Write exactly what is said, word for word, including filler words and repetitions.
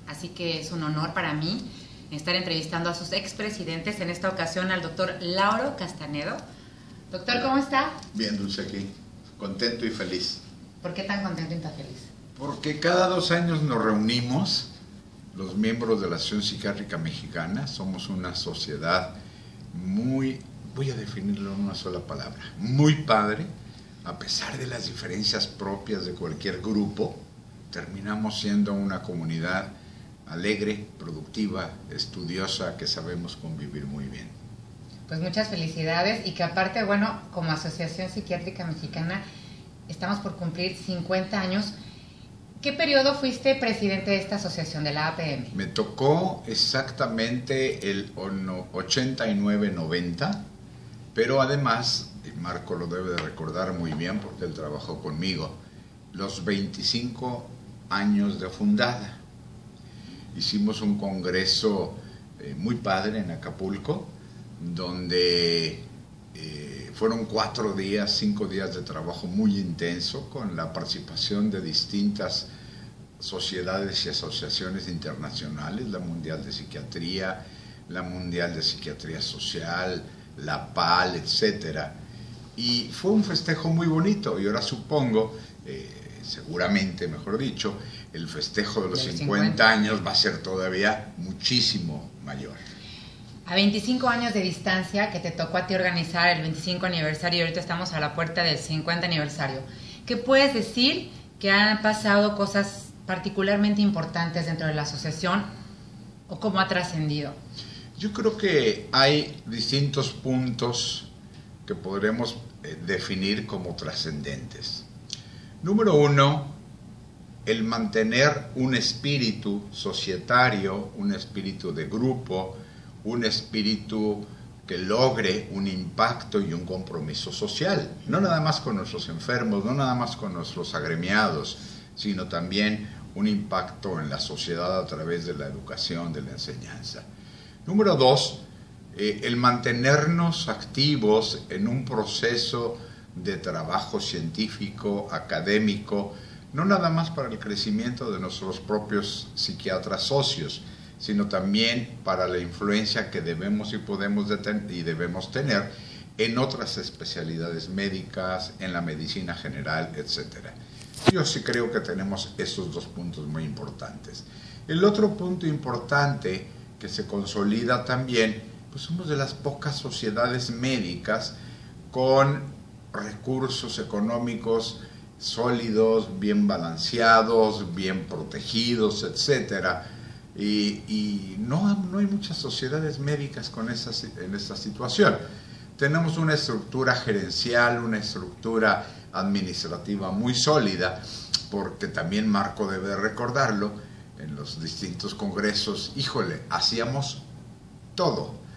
así que es un honor para mí estar entrevistando a sus expresidentes, en esta ocasión al doctor Lauro Castanedo. Doctor, ¿cómo está? Bien, Dulce, aquí, contento y feliz. ¿Por qué tan contento y tan feliz? Porque cada dos años nos reunimos los miembros de la Asociación Psiquiátrica Mexicana. Somos una sociedad muy, voy a definirlo en una sola palabra, muy padre. A pesar de las diferencias propias de cualquier grupo, terminamos siendo una comunidad alegre, productiva, estudiosa, que sabemos convivir muy bien. Pues muchas felicidades, y que aparte, bueno, como Asociación Psiquiátrica Mexicana estamos por cumplir cincuenta años. ¿Qué periodo fuiste presidente de esta asociación, de la A P M? Me tocó exactamente el ochenta y nueve noventa, pero además, y Marco lo debe de recordar muy bien porque él trabajó conmigo, los veinticinco años de fundada. Hicimos un congreso eh, muy padre en Acapulco, donde eh, fueron cuatro días, cinco días de trabajo muy intenso, con la participación de distintas sociedades y asociaciones internacionales, la Mundial de Psiquiatría, la Mundial de Psiquiatría Social, la P A L, etcétera. Y fue un festejo muy bonito, y ahora supongo, eh, seguramente, mejor dicho, el festejo de los cincuenta años va a ser todavía muchísimo mayor. A veinticinco años de distancia, que te tocó a ti organizar el veinticinco aniversario, y ahorita estamos a la puerta del cincuenta aniversario, ¿qué puedes decir que han pasado cosas particularmente importantes dentro de la asociación, o cómo ha trascendido? Yo creo que hay distintos puntos que podremos eh, definir como trascendentes. Número uno, el mantener un espíritu societario, un espíritu de grupo, un espíritu que logre un impacto y un compromiso social, no nada más con nuestros enfermos, no nada más con nuestros agremiados, sino también un impacto en la sociedad a través de la educación, de la enseñanza. Número dos, eh, el mantenernos activos en un proceso de trabajo científico, académico, no nada más para el crecimiento de nuestros propios psiquiatras socios, sino también para la influencia que debemos y podemos y debemos tener en otras especialidades médicas, en la medicina general, etcétera. Yo sí creo que tenemos esos dos puntos muy importantes. El otro punto importante que se consolida también, pues somos de las pocas sociedades médicas con recursos económicos sólidos, bien balanceados, bien protegidos, etcétera. Y, y no, no hay muchas sociedades médicas con esa, en esta situación. Tenemos una estructura gerencial, una estructura administrativa muy sólida, porque también Marco debe recordarlo, en los distintos congresos, híjole, hacíamos todo.